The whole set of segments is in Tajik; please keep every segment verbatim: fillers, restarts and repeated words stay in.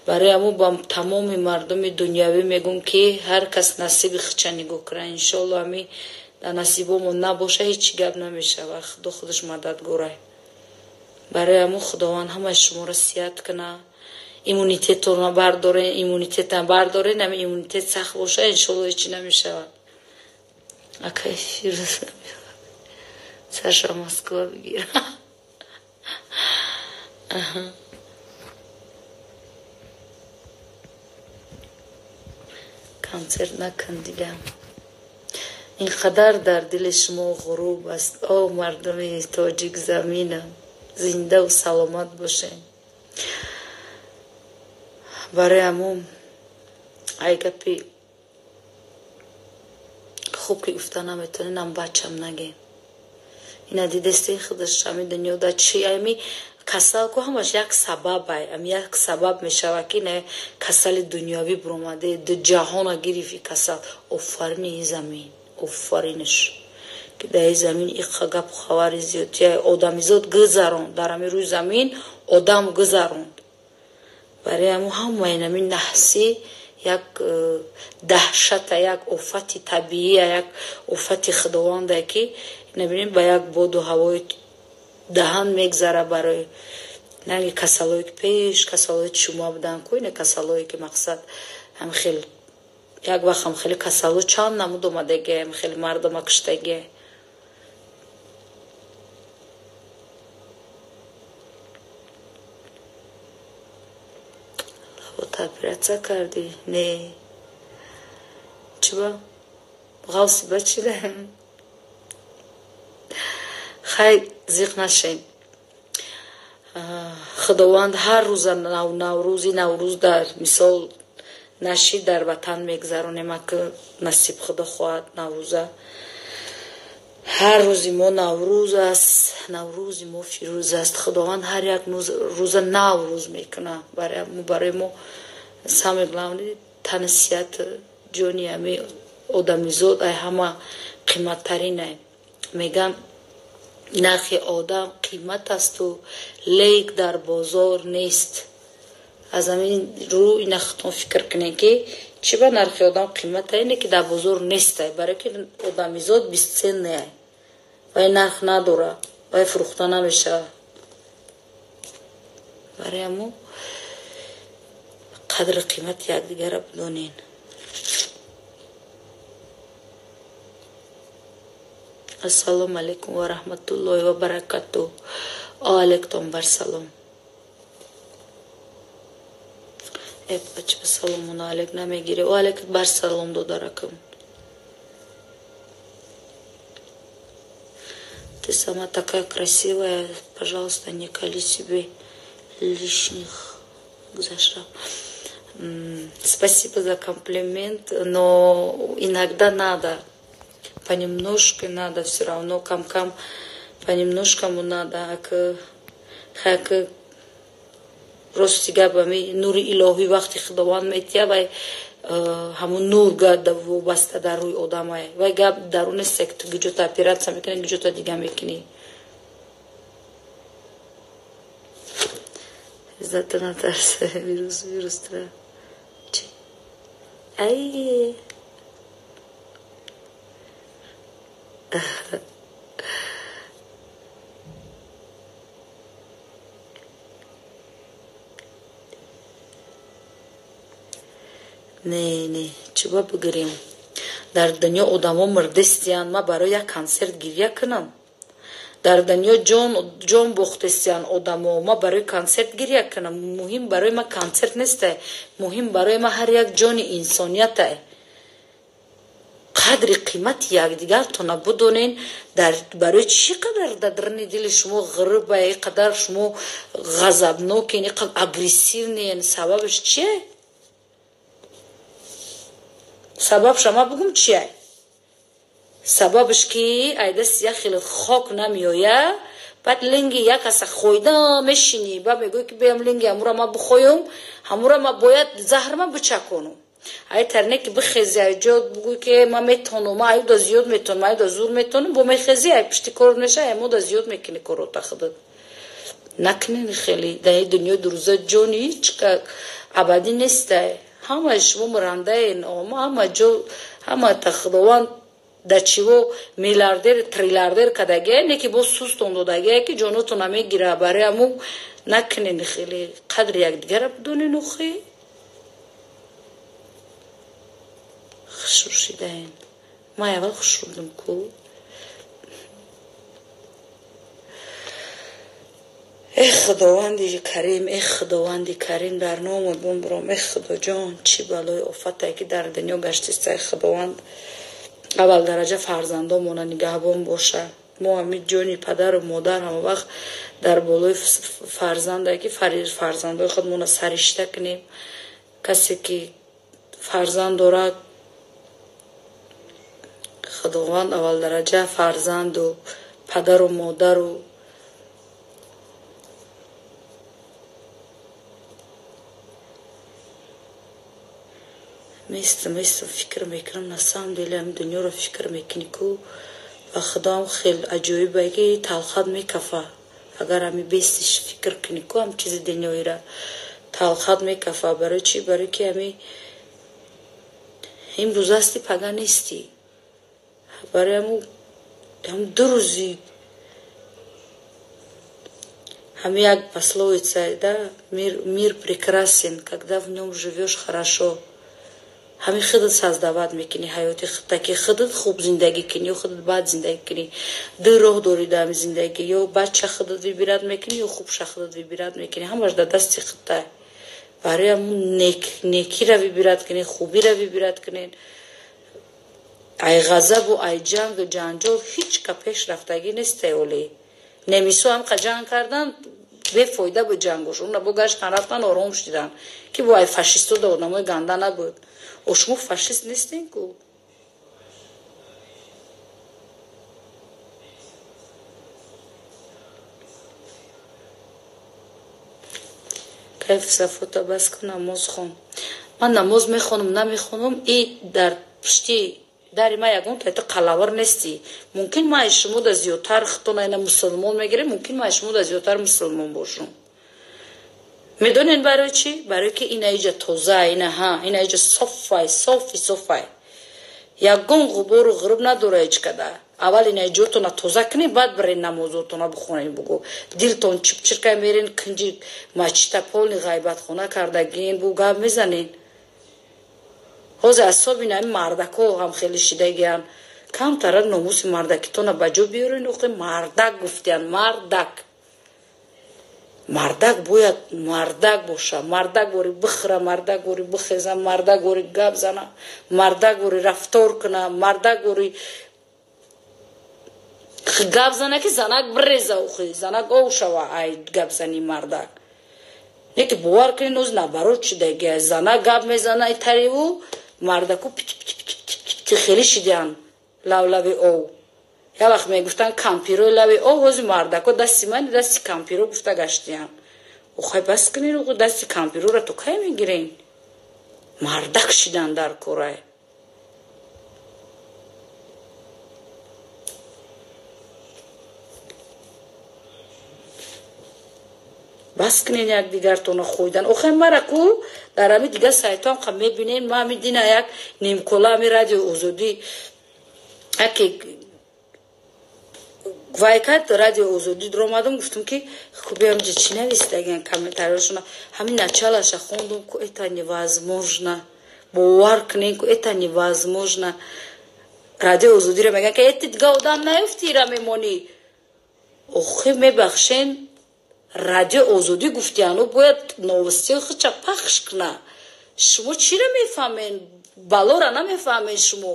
برای امو با تمام مردم دنیاوی میگم که هر کس نصیب خچه نگاه کنه انشالله امی در نصیبمون نباشه هیچ گپ نمیشه و خدا خودش مددگاره. برای امو خداوند همه شما را صحت کنه، ایمونیتتون رو برداره، ایمونیتتون برداره، نمی ایمونیتت سخت باشه انشالله هیچی نمیشه. اکای فیروز سرشا مسکو بگیر. کانسرت نکن دیگه. اینقدر در دل شما غروب است. او مردم تاجیک زمینم زنده و سلامت باشین. برای امون ای گپی خوب که گفته نمیتونین هم بچم نگین. اینا دیدستی خودش همی دنیا دا چی همی کسل که همش یک سبب های همی یک سبب میشه که نه کسل دنیاوی برومده دو جهان گریفی کسل افرین این زمین افرینش که در این زمین ای خگب خواری زیاد یا آدمیزاد گذران در همی روی زمین آدم گذران. برای همون همه اینمی نحسی یک دهشت یک افت طبیعی یک افت خداونده که نبینیم با یک بود و هوای دهان میگذره برای نمی کسالایی که پیش کسالایی شما بدن که اینه کسالایی که مقصد هم خیلی یک وقت هم خیلی کسالو چند نمود اومدگه هم خیلی مردم کشتگه. تابرت کردی نه چی با غوص بچی ده خیلی زیق نشین. خداوند هر روز نو نوروزی نوروز در مثال نشید در وطن میگذرونه ما که نصیب خدا خواهد نوروزه هر روزی ما نوروز است نوروزی ما فیروز است. خداوند هر یک روز نوروز میکنه برای ما برای ما سامی گلاونی تنسیت جونی همی آدمیزاد ای همه قیمت ترینه. میگن نرخ آدم قیمت است و لیک در بازار نیست. از همین رو این اختون فکر کنه که چی با نرخ آدم قیمت اینه که در بازار نیست برای که آدمیزاد بیست سن نه و این نرخ نداره و فروخته نمیشه. برای همون قدر قیمت یک دیگر را بدونین. السلام علیکم و رحمت الله و برکاته. علیکم بر سلام. ای بچه به سلامون علیک نمیگیره و علیک بر سلام دو دارکم. Ты сама такая красивая, пожалуйста, не кали себе лишних грошей. Спасибо за комплимент, но иногда надо, понемножку надо все равно, кам-кам, понемножкому надо, как просто габами нури илоҳи вақти худованд метия вай ҳамун нур гад вобаста дар рӯи одамай вай гап даруни сект гиҷота оператсия мекунӣ гиҷота дига мекунӣ. иззата натарса вирус вирустра чи ай не не чиба бигирем дар дунё одамо мирдистиян ма барои як концерт гирья кунам. дар дунё ҷон ҷон бохтистиян одамо ма барои концерт гирья кунам. муҳим барои ма концерт несте, муҳим барои ма ҳар як ҷони инсонияте. қадри қимати якдигартона будонен. дар барои чӣ қадар дар дарни дили шумо ғириба и қадар шумо ғазабнокин и қадар агрессивнен сабабаш чие? سبب شما بگم چیه؟ سببش که ایدست یک خیلی خاک نمیایه بعد لنگی یک کس خویده میشینی با میگوی که بیم لنگی همورا ما بخویم همورا ما باید زهر ما بچکنم. ای ترنه که بخیزی ایجاد بگوی که ما میتونم ما ایو دا زیاد میتونم ایو دا زور میتونم با میخیزی ای پشتی کار نشه ایمو دا زیاد میکنی کارو تخدد نکنین. خیلی در این دنیا دروزه جانی هیچ که абадӣ нестай. Ҳамаи шумо мурандаен, ҳама ҷо ҳама та худованд дар чиво миллиардер триллиардер кардагия, не ки бо сӯстон додагия ки ҷонотон мегира. Барои ҳамӯ накунен, хеле қадри якдигара бидонен. охи хушрӯшидаен. ман аввал хушрӯдам ку. эх худованди карим, эх худованди карим, дар номи бумбуром, эх худоҷон, чӣ балои офатае ки дар дунё гаштист. эх худованд аввал дараҷа фарзандонмона нигаҳбон боша. мо ҳамин ҷони падару модар ҳама вақт дар болои фарзандае ки фарзандои худмона саришта кунем. касе ки фарзанд дорад, худованд аввал дараҷа фарзанду падару модару мистам мистам фикр мекунам. на самом деле ҳамин дунёро фикр мекунӣ ку ва худоам хел аҷоибае ки талхат мекафа. агар ҳамин бестиш фикр кунӣ ку ҳам чизи дунёира талхат мекафа. барои чӣ? барои ки ҳамин имрӯз ҳасти пага нестӣ. барои ҳамун ҳамун ду рӯзи ҳамин як пословица, да, мир, мир прекрасен, когда в нем живешь хорошо. ҳамин худат создават мекунӣ ҳаёти худта ки худат хуб зиндагӣ кунӣ ё худат бад зиндагӣ кунӣ. ду роҳ дорӣ дар ҳамин зиндагӣ. ё бадша худат вибират мекунӣ ё хубша худат вибират мекунӣ. ҳамаш дар дасти худта. барои ҳамун некира вибират кунед, хубира вибират кунед. ай ғазабу ай ҷангу ҷанҷол ҳеҷ ка пешрафтагӣ нестай. олӣ немисо ҳамқа ҷанг кардан бефоида буд ҷангушон. бо гаштан рафтан ором шидан ки бо ай фашисту да одамои ганда набуд. о шумо фашист нестен ку? кайф сафота бас кун, намоз хон. ман намоз мехонам намехонам, и дар пишти дари ма ягон тайта қалавар нестӣ. мумкин ма ай шумо да зиёдтар хитона ина мусулмон мегирем, мумкин ма ай шумо да зиёдтар мусулмон бошум. медонен барои чӣ? барои ки ина иҷа тоза, ина ҳа ина иҷа софай софи софай. ягон ғубору ғуруб надора ҳеҷ када. аввал ина иҷотона тоза кунед, баъд барен намозотона бихонед. бугу дилтон чипчиркай мерен кинҷи мачита полни ғайбатхона кардагин бу гап мезанен. ҳозир асоби ин ҳамин мардако ҳам хеле шидагиян. камтара номуси мардакитона ба ҷо биёрен. охе мардак гуфтиян. мардак мардак бояд мардак боша. мардак бори бихӯра, мардак бори бихеза, мардак бори гап зана, мардак бори рафтор куна, мардак бори гап зана ки занак биреза. охи занак ов шава. ай гапзани мардак не ки бовар кунед оз набарот шидагия. занак гап мезана итариву мардаку пити хеле шидиян лавлави ов. як вақт мегуфтан кампирои лави ов, ҳозир мардако дасти мани дасти кампиро гуфта гаштиян. охай бас кунед, охи дасти кампирора то кай мегирен? мардак шидан дар корай. бас кунед якдигартона хӯйдан. охай мара ку дар ҳамин дигар сайтон қа мебинем. ма ҳамин дина як нимкола ҳамин радио озодӣ яке вайкат радио озодӣ дромадам, гуфтам ки хубиямҷа чӣ нависдагиян комментариёшона. ҳамин началаша хондум ку это невозможно. бовар кунем ку это невозможно. радио озодиро мегӯянд ки эти дига одам наёфтира мемонӣ. охи мебахшен, радио озодӣ гуфтияну бояд новостиҳои худша пахш куна. шумо чиро мефаҳмен? балора намефаҳмен шумо?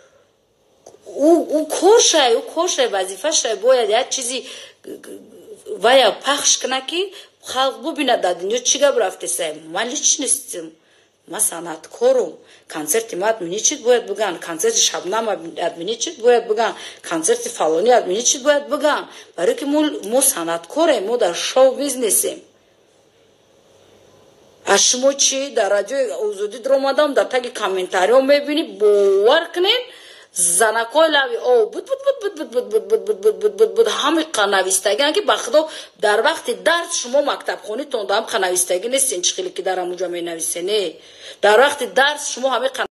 ӯ коршай ӯ коршай вазифашай бояд як чизи вая пахш куна ки халқ бубинад дар дунё чӣ гап рафтесай. ман личностим, ман санъаткорум. концерти ма админи чӣ бояд биган, концерти шабнам админи чӣ бояд биган, концерти фалони админи чӣ бояд биган. барое ки мо санъаткорем, мо дар шоу бизнесем. аз шумо чӣ? дар радиои озодӣ дромадам, дар таги комментариҳо мебинӣ, бовар кунед занакой лави о буд буд буд буд буд буд буд буд буд буд буд буд ҳами қанавистагиан ки ба худо дар вақти дарс шумо мактабхонитон дам қанавистагӣ нестен чӣ хеле ки дар амуҷа менависене дар вақти дарс шумо ҳами